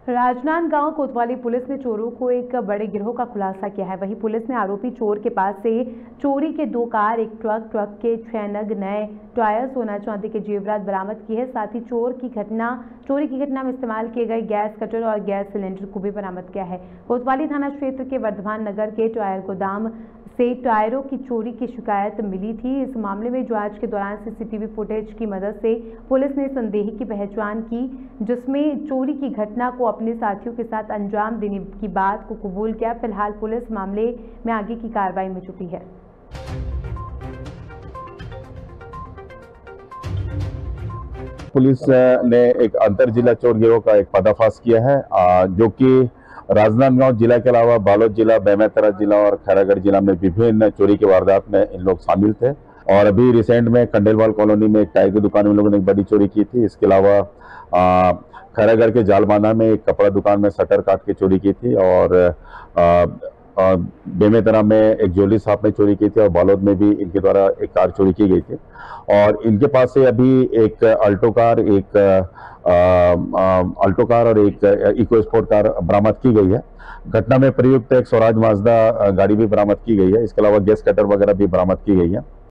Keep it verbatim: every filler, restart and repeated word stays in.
राजनांदगांव कोतवाली पुलिस ने चोरों को एक बड़े गिरोह का खुलासा किया है। वहीं पुलिस ने आरोपी चोर के पास से चोरी के दो कार, एक ट्रक, ट्रक के छह नग नए टायर, सोना चांदी के जेवरात बरामद किए। साथ ही चोर की घटना चोरी की घटना में इस्तेमाल किए गए गैस कटर और गैस सिलेंडर को भी बरामद किया है। कोतवाली थाना क्षेत्र के वर्धमान नगर के टायर गोदाम से टायरों की चोरी की शिकायत मिली थी। इस मामले में जांच के दौरान सीसीटीवी फुटेज की मदद से पुलिस ने संदेही की पहचान की, जिसमें चोरी की घटना को अपने साथियों के साथ अंजाम देने की बात को कबूल किया। फिलहाल पुलिस मामले में आगे की कार्रवाई में जुटी है। पुलिस ने एक अंतर जिला चोर गिरोह का एक पर्दाफाश किया है, जो कि राजनांदगांव जिला के अलावा बालोद जिला, बेमेतरा जिला और खैरागढ़ जिला में विभिन्न चोरी के वारदात में इन लोग शामिल थे। और अभी रिसेंट में कंडेलवाल कॉलोनी में एक टायर की दुकान में लोगों ने एक बड़ी चोरी की थी। इसके अलावा खैरागढ़ के जालबाना में एक कपड़ा दुकान में शटर काट के चोरी की थी और आ, बेमेतरा में एक ज्वेलरी शॉप में चोरी की थी और बालोद में भी इनके द्वारा एक कार चोरी की गई थी। और इनके पास से अभी एक अल्टो कार, एक अल्टो कार और एक इको स्पोर्ट कार बरामद की गई है। घटना में प्रयुक्त एक स्वराज माजदा गाड़ी भी बरामद की गई है। इसके अलावा गैस कटर वगैरह भी बरामद की गई है।